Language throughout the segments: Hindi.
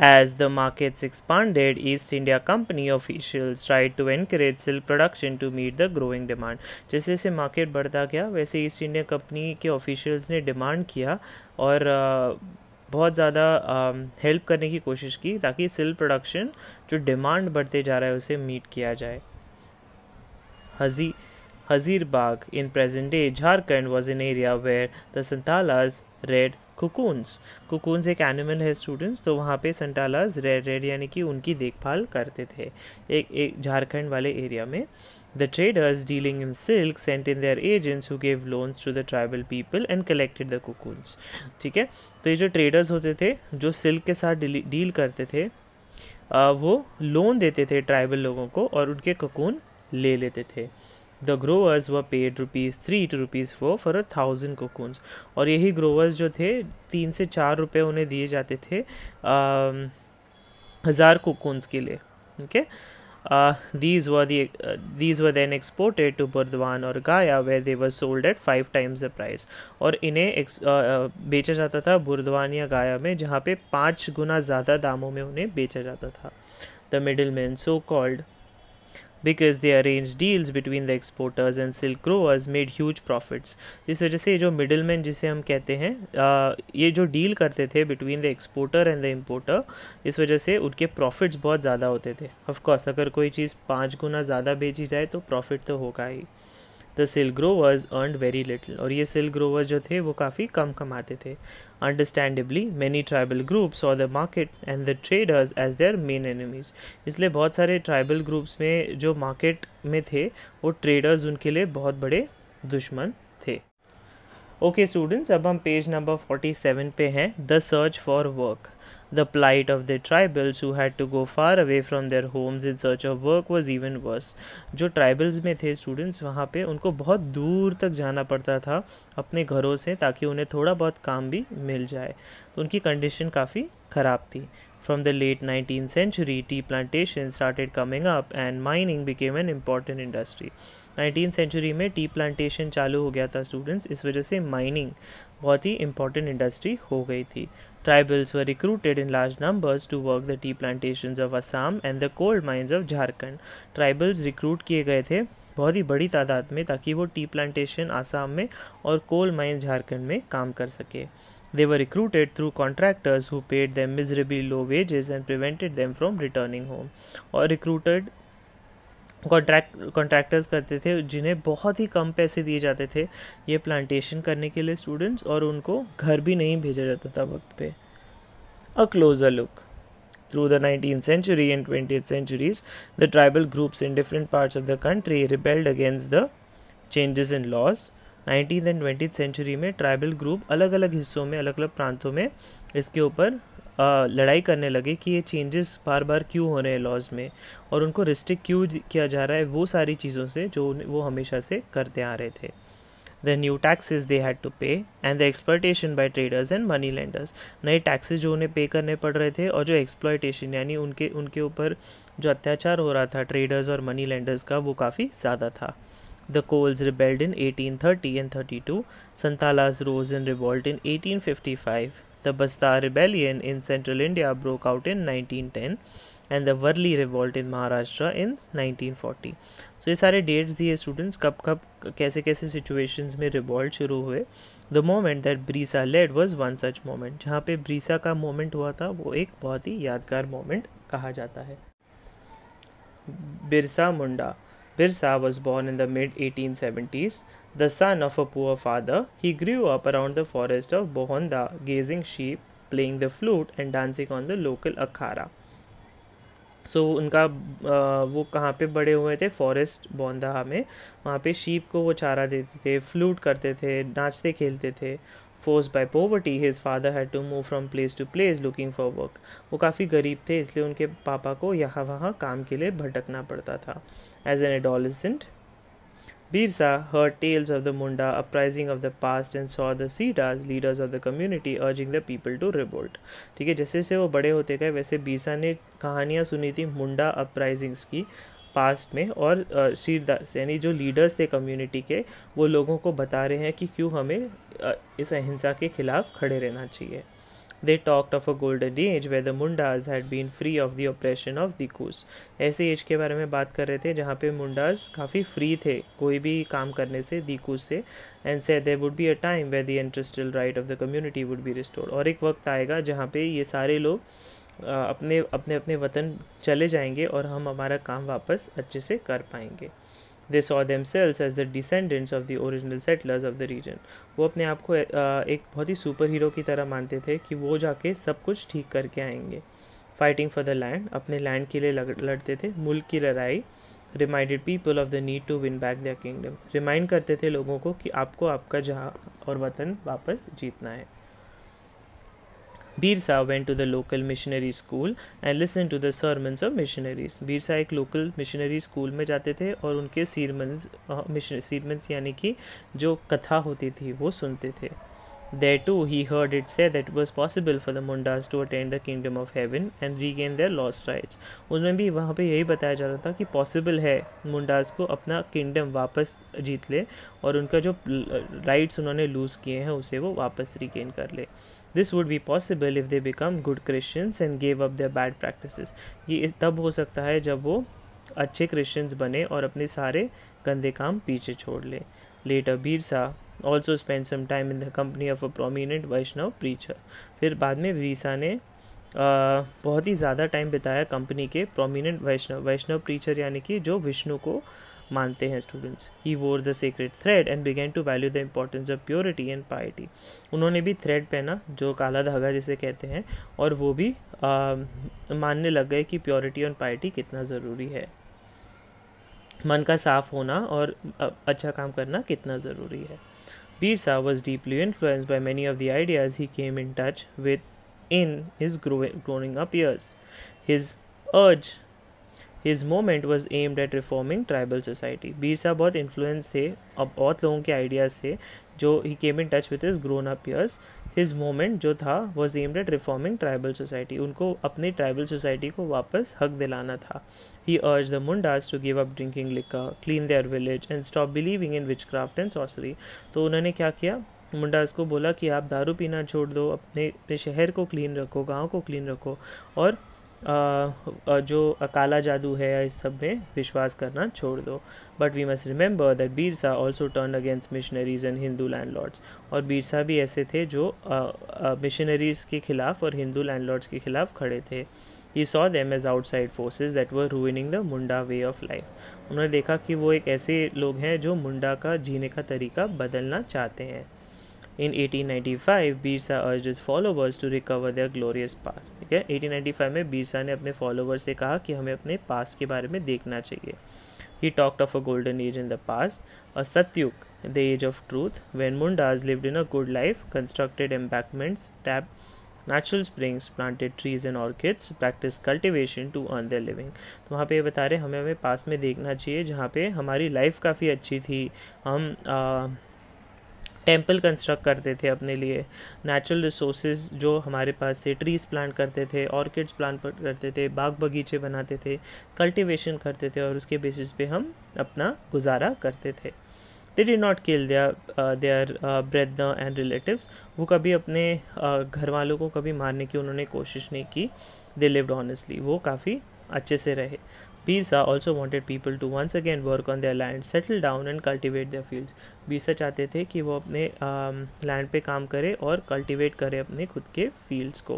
As the markets expanded, East India Company officials tried to encourage silk production to meet the growing demand. जैसे जैसे मार्केट बढ़ता गया वैसे ईस्ट इंडिया कंपनी के ऑफिशियल्स ने डिमांड किया और बहुत ज़्यादा हेल्प करने की कोशिश की ताकि सिल्क प्रोडक्शन जो डिमांड बढ़ते जा रहा है उसे मीट किया जाए. Hazirabad in present-day Jharkhand was an area where the Santalas reared cocoons. Cocoons एक एनिमल है स्टूडेंट्स, तो वहाँ पे संटालाज रेड यानी कि उनकी देखभाल करते थे एक झारखंड वाले एरिया में. The traders dealing in silk sent in their agents who gave loans to the tribal people and collected the cocoons. ठीक है, तो ये जो ट्रेडर्स होते थे जो सिल्क के साथ डील करते थे वो लोन देते थे ट्राइबल लोगों को और उनके कोकून ले लेते थे. The growers were paid ₹3 to ₹4 for 1,000 cocoons. और यही ग्रोवर्स जो थे 3 से 4 रुपये उन्हें दिए जाते थे 1,000 कोकून्स के लिए. Okay, these were then exported to Burdwan और Gaya where they were sold at 5 times the price. और इन्हें बेचा जाता था बुर्दवान या गाया में जहाँ पे 5 गुना ज़्यादा दामों में उन्हें बेचा जाता था. The middlemen, so called because they arranged deals between the exporters and silk growers, made huge profits. इस वजह से जो मिडलमैन जिसे हम कहते हैं ये जो डील करते थे between the exporter and the importer, इस वजह से उनके प्रॉफिट्स बहुत ज़्यादा होते थे. ऑफ कोर्स अगर कोई चीज़ 5 गुना ज़्यादा बेची जाए तो प्रॉफिट तो होगा ही. The silk growers earned very little. और ये सिल्क ग्रोवर्स जो थे वो काफ़ी कम कमाते थे. Understandably many tribal groups saw the market and the traders as their main enemies. इसलिए बहुत सारे ट्राइबल ग्रुप्स में जो मार्केट में थे वो ट्रेडर्स उनके लिए बहुत बड़े दुश्मन थे. ओके स्टूडेंट्स, अब हम पेज नंबर 47 पे हैं. The search for work. The plight of the tribals who had to go far away from their homes in search of work was even worse. जो ट्राइबल्स में थे स्टूडेंट्स वहाँ पे उनको बहुत दूर तक जाना पड़ता था अपने घरों से ताकि उन्हें थोड़ा बहुत काम भी मिल जाए. तो उनकी कंडीशन काफ़ी ख़राब थी. From the late 19th century, tea plantations started coming up and mining became an important industry. 19th century में टी प्लांटेशन चालू हो गया था स्टूडेंट्स, इस वजह से माइनिंग बहुत ही इम्पॉर्टेंट इंडस्ट्री हो गई थी. Tribals were recruited in large numbers to work the tea plantations of Assam and the coal mines of Jharkhand. Tribals recruit किए गए थे बहुत ही बड़ी तादाद में ताकि वो टी प्लांटेशन आसाम में और कोल माइन झारखंड में काम कर सके. They were recruited through contractors who paid them miserably low wages and prevented them from returning home. और recruited कॉन्ट्रैक्टर्स करते थे जिन्हें बहुत ही कम पैसे दिए जाते थे ये प्लांटेशन करने के लिए स्टूडेंट्स, और उनको घर भी नहीं भेजा जाता था वक्त पे. A closer look. Through the 19th century and 20th centuries, the tribal groups in different parts of the country rebelled against the changes in laws. 19th and 20th century में ट्राइबल ग्रुप अलग अलग हिस्सों में अलग अलग प्रांतों में इसके ऊपर लड़ाई करने लगे कि ये चेंजेस बार बार क्यों हो रहे हैं लॉज में और उनको रिस्ट्रिक्ट क्यों किया जा रहा है वो सारी चीज़ों से जो वो हमेशा से करते आ रहे थे. The new taxes they had to pay and the exploitation by traders and money lenders. नए टैक्सेस जो उन्हें पे करने पड़ रहे थे और जो एक्सप्लॉयटेशन यानी उनके ऊपर जो अत्याचार हो रहा था ट्रेडर्स और मनी लेंडर्स का वो काफ़ी ज़्यादा था. The Kols rebelled in 1830 and 32. Santalas rose in revolt in 1855. The Bastar rebellion in central India broke out in 1910 and the Varli revolt in Maharashtra in 1940. So ये सारे डेट्स दिए स्टूडेंट्स कब कब कैसे कैसे सिचुएशंस में रिवॉल्ट शुरू हुए. The moment that Brisa led was one such moment. जहाँ पे ब्रीसा का मोमेंट हुआ था वो एक बहुत ही यादगार मोमेंट कहा जाता है. Birsa Munda. Birsa was born in the mid-1870s. The son of a poor father, he grew up around the forest of Bohonda, grazing sheep, playing the flute and dancing on the local akhara. So उनका वो कहाँ पे बड़े हुए थे, फॉरेस्ट बोंदा में. वहाँ पे शीप को वो चारा देते थे, फ्लूट करते थे, नाचते खेलते थे. Forced by poverty, his father had to move from place to place looking for work. वो काफ़ी गरीब थे इसलिए उनके पापा को यहाँ वहाँ काम के लिए भटकना पड़ता था. As an adolescent, Birsa heard tales of the Munda uprising of the past and saw the Siddhas, leaders of the community, urging the people to revolt. ठीक है, जैसे जैसे वो बड़े होते गए वैसे बीरसा ने कहानियाँ सुनी थी मुंडा अपराइजिंग्स की पास्ट में, और सीरदास यानी जो लीडर्स थे कम्युनिटी के वो लोगों को बता रहे हैं कि क्यों हमें इस अहिंसा के खिलाफ खड़े रहना चाहिए. They talked of a golden age where the Mundas had been free of the oppression of Dikus. ऐसे एज के बारे में बात कर रहे थे जहाँ पे मुंडास काफ़ी फ्री थे कोई भी काम करने से दिकूस से, and said there would be a time where the ancestral right of the community would be restored. और एक वक्त आएगा जहाँ पे ये सारे लोग अपने अपने अपने वतन चले जाएंगे और हम हमारा काम वापस अच्छे से कर पाएंगे. They saw themselves as the descendants of the original settlers of the region. वो अपने आप को एक बहुत ही सुपर हीरो की तरह मानते थे कि वो जाके सब कुछ ठीक करके आएंगे. Fighting for the land, अपने लैंड के लिए लड़ते थे. मुल्क की लड़ाई reminded people of the need to win back their kingdom. Remind करते थे लोगों को कि आपको आपका जहाँ और वतन वापस जीतना है. Birsa went to the local missionary school and listened to the sermons of missionaries. Birsa एक लोकल मिशनरी स्कूल में जाते थे और उनके सीरमन्स यानी कि जो कथा होती थी वो सुनते थे. There too he heard it said that it was possible for the Mundas to attain the kingdom of heaven and regain their lost rights. उसमें भी वहाँ पे यही बताया जाता था कि पॉसिबल है मुंडास को अपना किंगडम वापस जीत ले और उनका जो राइट्स उन्होंने लूज़ किए हैं उसे वो वापस रिगेन कर ले. This would be possible if they become good Christians and gave up their bad practices. ये इस तब हो सकता है जब वो अच्छे क्रिश्चियंस बने और अपने सारे गंदे काम पीछे छोड़ ले. Later Birsa also spent some time in the company of a prominent Vaishnav preacher. फिर बाद में बीरसा ने बहुत ही ज़्यादा टाइम बिताया कंपनी के प्रोमिनेंट वैष्णव प्रीचर यानी कि जो विष्णु को मानते हैं students. He wore the sacred thread and began to value the importance of purity and piety. उन्होंने भी थ्रेड पहना जो काला धागा जिसे कहते हैं और वो भी मानने लग गए कि प्योरिटी और पाइटी कितना ज़रूरी है. मन का साफ होना और अच्छा काम करना कितना ज़रूरी है. Birsa was deeply influenced by many of the ideas he came in touch with in his growing up years. His movement was aimed at reforming tribal society. Birsa बहुत इन्फ्लुएंस थे अब बहुत लोगों के आइडियाज़ से जो he came in touch with his grown up years. His movement जो था was aimed at reforming tribal society. उनको अपनी tribal society को वापस हक दिलाना था. He urged the Mundas to give up drinking liquor, clean their village and stop believing in witchcraft and sorcery. तो उन्होंने क्या किया, मुंडास को बोला कि आप दारू पीना छोड़ दो, अपने शहर को क्लीन रखो, गांव को क्लीन रखो और जो काला जादू है या इस सब में विश्वास करना छोड़ दो. But we must remember that Birsa also turn against missionaries and Hindu landlords. और बीरसा भी ऐसे थे जो मिशनरीज़ के खिलाफ और हिंदू लैंडलॉर्ड्स के खिलाफ खड़े थे. He saw them as outside forces that were ruining the Munda way of life. उन्होंने देखा कि वो एक ऐसे लोग हैं जो मुंडा का जीने का तरीका बदलना चाहते हैं. In 1895, Birsa urged his followers to recover their glorious past. ठीक है, 1895 में बीरसा ने अपने फॉलोवर्स से कहा कि हमें अपने पास्ट के बारे में देखना चाहिए. He talked of a golden age in the past, a Satyug, the age of truth, when Mundas lived in a good life, constructed embankments, tapped natural springs, planted trees and orchids, practiced cultivation to earn their living. तो वहाँ पे ये बता रहे हमें पास में देखना चाहिए जहाँ पे हमारी लाइफ काफ़ी अच्छी थी. हम टेम्पल कंस्ट्रक्ट करते थे अपने लिए, नेचुरल रिसोर्सेज जो हमारे पास थे, ट्रीज़ प्लांट करते थे, ऑर्किड्स प्लांट करते थे, बाग बगीचे बनाते थे, कल्टीवेशन करते थे और उसके बेसिस पे हम अपना गुजारा करते थे. They did not kill their brethren and relatives. वो कभी अपने घर वालों को कभी मारने की उन्होंने कोशिश नहीं की. They lived honestly. वो काफ़ी अच्छे से रहे. Birsa also wanted people to once again work on their land, settle down and cultivate their fields. Birsa चाहते थे कि वो अपने लैंड पे काम करे और कल्टिवेट करे अपने खुद के फील्ड्स को.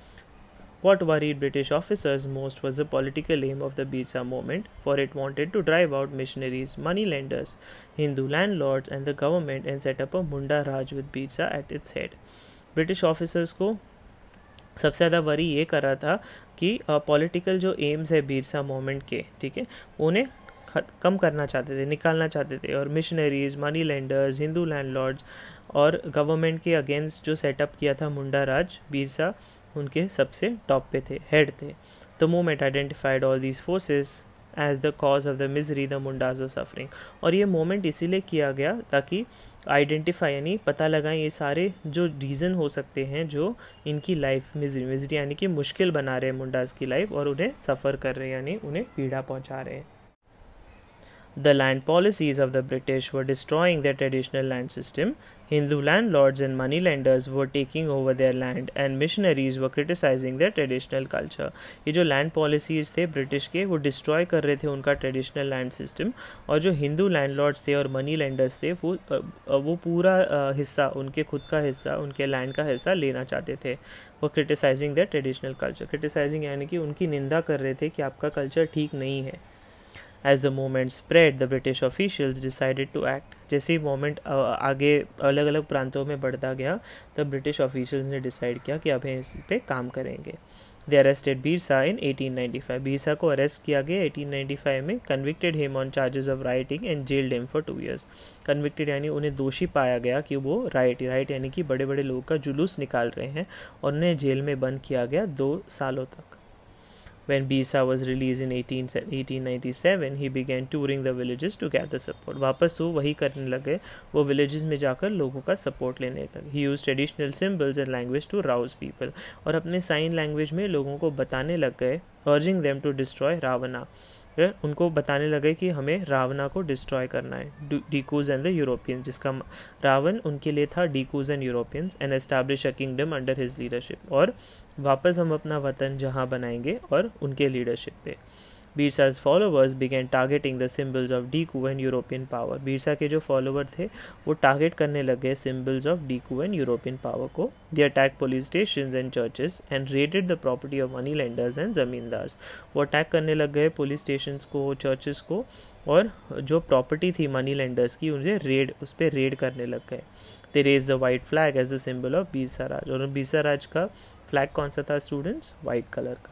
What worried British officers most was the political aim of the Birsa movement, for it wanted to drive out missionaries, moneylenders, Hindu landlords and the government and set up a Munda Raj with Birsa at its head. British officers को सबसे ज़्यादा वरी ये कर रहा था कि पॉलिटिकल जो एम्स है बीरसा मूवमेंट के, ठीक है, उन्हें कम करना चाहते थे, निकालना चाहते थे और missionaries, money lenders, Hindu landlords और गवर्नमेंट के अगेंस्ट जो सेटअप किया था मुंडा राज, बीरसा उनके सबसे टॉप पे थे, हेड थे. The movement identified all these forces as the cause of the misery the Mundas were suffering. और ये मूवमेंट इसीलिए किया गया ताकि आइडेंटिफाई यानी पता लगाएं ये सारे जो रीज़न हो सकते हैं जो इनकी लाइफ मिजरी यानी कि मुश्किल बना रहे हैं मुंडाज की लाइफ और उन्हें सफ़र कर रहे हैं यानी उन्हें पीड़ा पहुंचा रहे हैं. The land policies of the British were destroying their traditional land system. Hindu landlords and moneylenders were taking over their land and missionaries were criticizing their traditional culture. ये जो land policies थे ब्रिटिश के वो डिस्ट्रॉय कर रहे थे उनका ट्रेडिशनल लैंड सिस्टम, और जो हिंदू लैंडलॉर्ड्स थे और मनी लेंडर्स थे वो पूरा हिस्सा, उनके खुद का हिस्सा, उनके लैंड का हिस्सा लेना चाहते थे. वो criticising their traditional culture. Criticising यानी कि उनकी निंदा कर रहे थे कि आपका कल्चर ठीक नहीं है. As the movement spread, the British officials decided to act. जैसे ही मोमेंट आगे अलग अलग प्रांतों में बढ़ता गया तब ब्रिटिश ऑफिशियल्स ने डिसाइड किया कि अब इस पे काम करेंगे. They arrested Birsa in 1895. Birsa को अरेस्ट किया गया 1895 में. Convicted him on charges of rioting and jailed him for 2 years. Convicted यानी उन्हें दोषी पाया गया कि वो राइट यानी कि बड़े बड़े लोगों का जुलूस निकाल रहे हैं, और उन्हें जेल में बंद किया गया 2 सालों तक. When Birsa was released in 1897, he began touring the villages to gather support. वापस वो वही करने लगे, वो villages में जाकर लोगों का support लेने लगे. He used traditional symbols and language to rouse people. और अपने sign language में लोगों को बताने लग गए, urging them to destroy Ravana. उनको बताने लगे कि हमें रावणा को डिस्ट्रॉय करना है. डीकूज एंड द यूरोपियंस, जिसका रावण उनके लिए था Dikus and Europeans, and establish a kingdom under his leadership. और वापस हम अपना वतन जहां बनाएंगे और उनके लीडरशिप पे. Birsa's followers began targeting the symbols of Diku and European power. Birsa के जो फॉलोवर थे वो टारगेट करने लगे symbols of Diku and European power को. They attacked police stations and churches and raided the property of money lenders and zamindars. वो अटैक करने लग गए पुलिस स्टेशंस को, चर्चेस को, और जो प्रॉपर्टी थी मनी लेंडर्स की उस पर रेड करने लग गए. They raised the white flag as the symbol of Birsa राज. और बीरसा राज का फ्लैग कौन सा था स्टूडेंट्स? वाइट कलर का.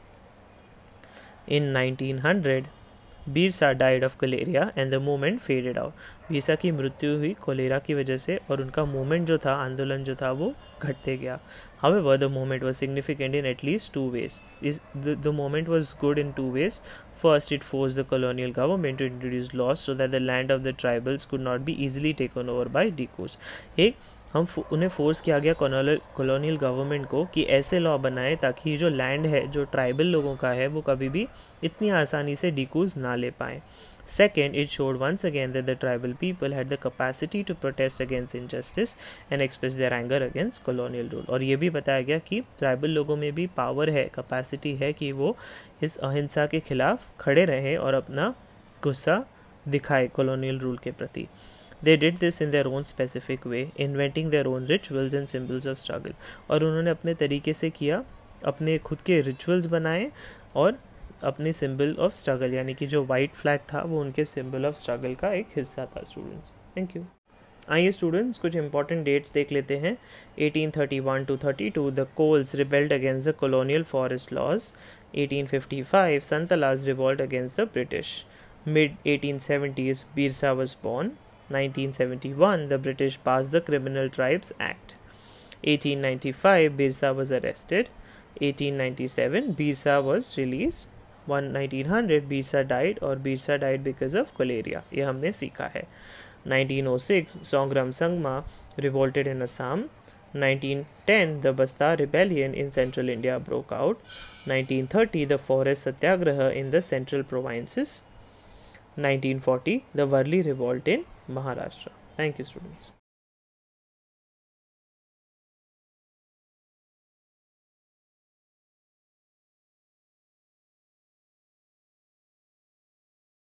In 1900, Birsa died of cholera and the movement faded out. Birsa की मृत्यु हुई कोलेरा की वजह से और उनका मूवमेंट जो था, आंदोलन जो था, वो घटते गया. However, the movement was significant in at least 2 ways. The movement was good in 2 ways. First, it forced the colonial government to introduce laws so that the land of the tribals could not be easily taken over by Dikus. उन्हें फोर्स किया गया कॉलोनियल गवर्नमेंट को कि ऐसे लॉ बनाए ताकि जो लैंड है, जो ट्राइबल लोगों का है, वो कभी भी इतनी आसानी से डिकूज ना ले पाएँ. Second, it showed once again that the tribal people had the capacity to protest against injustice and express their anger against colonial rule. और ये भी बताया गया कि ट्राइबल लोगों में भी पावर है, कैपेसिटी है कि वो इस अहिंसा के खिलाफ खड़े रहें और अपना गुस्सा दिखाए कॉलोनियल रूल के प्रति. They did this in their own specific way, inventing their own rituals and symbols of struggle. और उन्होंने अपने तरीके से किया, अपने खुद के रिचुअल्स बनाए और अपने सिंबल ऑफ स्ट्रगल, यानी कि जो वाइट फ्लैग था वो उनके सिंबल ऑफ स्ट्रगल का एक हिस्सा था. Students, thank you. आइए स्टूडेंट्स कुछ इंपॉर्टेंट डेट्स देख लेते हैं. 1831 to 32 the Kols rebelled against the colonial forest laws. 1855 Santhals revolt against the British. Mid 1870s Birsa was born. 1971 the British passed the Criminal Tribes Act. 1895 Birsa was arrested. 1897 Birsa was released. 1900 Birsa died, और Birsa died because of cholera. ये हमने सीखा है. 1906 Songram Sangma revolted in Assam. 1910 the Bastar rebellion in central India broke out. 1930 the forest satyagraha in the central provinces. 1940 the Varli revolt in Maharashtra. Thank you students.